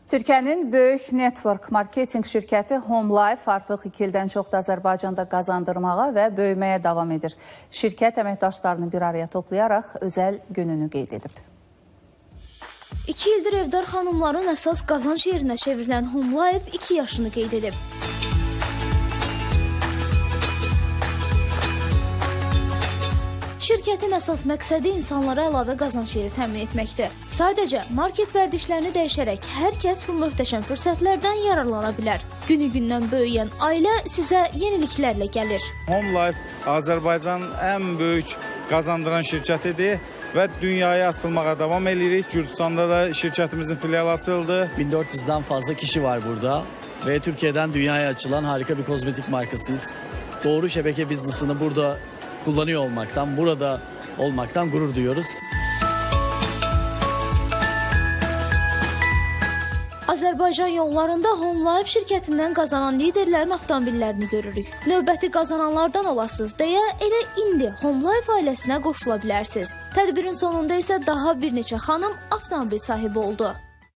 Türkiyənin böyük network marketing şirkəti HomeLife artıq 2 ildən çoxdur Azərbaycanda qazandırmağa və böyüməyə davam edir. Şirkət əməkdaşlarını bir araya toplayaraq özəl gününü qeyd edib. 2 ildir evdar xanımların əsas qazanc yerinə çevrilən HomeLife 2 yaşını qeyd edib. Şirkətin əsas məqsədi insanlara əlavə qazanc yeri təmin etməkdir. Sadəcə market vərdişlərini dəyişərək hər kəs bu möhtəşəm fürsətlərdən yararlana bilər. Günü-gündən böyüyən ailə sizə yeniliklərlə gəlir. HomeLife Azərbaycanın ən böyük qazandıran şirkətidir və dünyaya açılmağa davam edirik. Gürcüstanda da şirkətimizin filialı açıldı. 1400'den fazla kişi var burada ve Türkiye'den dünyaya açılan harika bir kozmetik markasıyız. Doğru şebeke business'ını burada kullanıyor olmaktan, burada olmaktan gurur duyuyoruz. Azərbaycan yollarında HomeLife şirkətindən qazanan liderlərin avtomobillərini görürük. Növbəti qazananlardan olasınız deyə elə indi HomeLife ailəsinə qoşula bilərsiniz. Tədbirin sonunda isə daha bir neçə xanım avtomobil sahibi oldu.